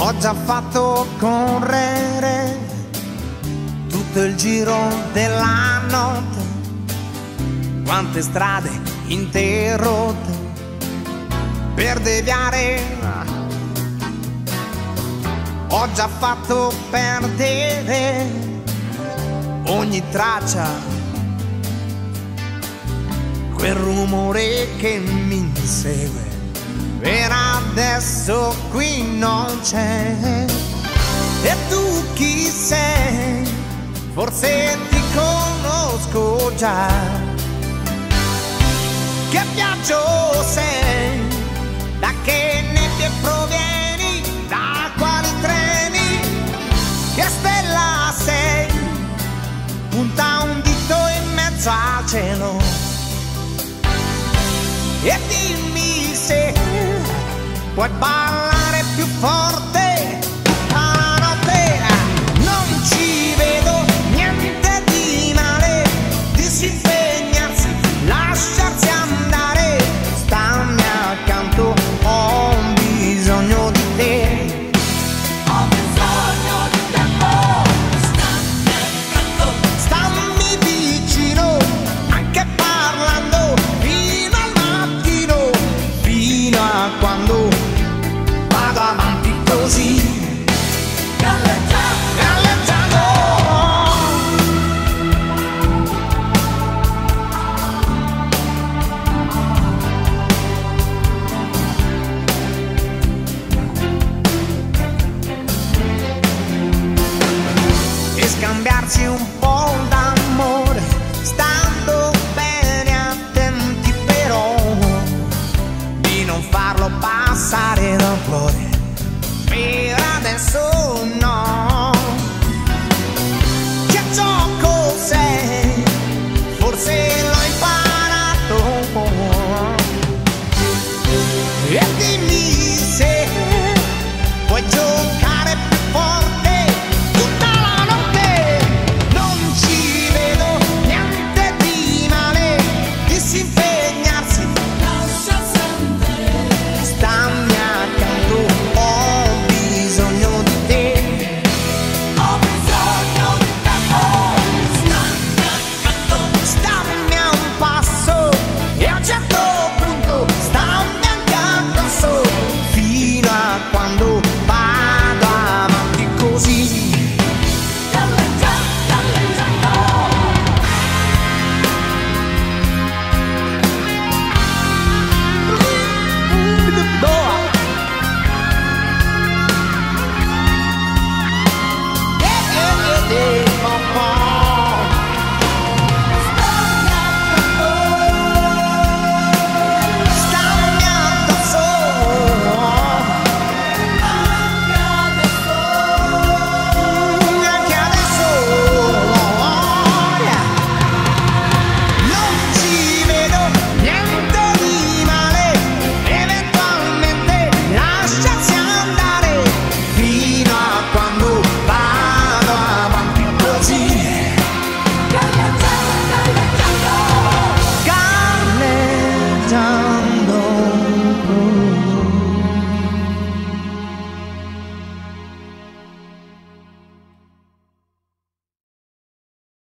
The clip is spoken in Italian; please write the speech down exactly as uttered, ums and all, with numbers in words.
Ho già fatto correre tutto il giro della notte, quante strade interrotte per deviare. Ho già fatto perdere ogni traccia, quel rumore che mi insegue, per adesso qui non c'è. E tu chi sei? Forse ti conosco già. Che viaggio sei? Da che nebbie provieni? Da quali treni? Che stella sei? Punta un dito in mezzo al cielo e dimmi se puoi ballare più forte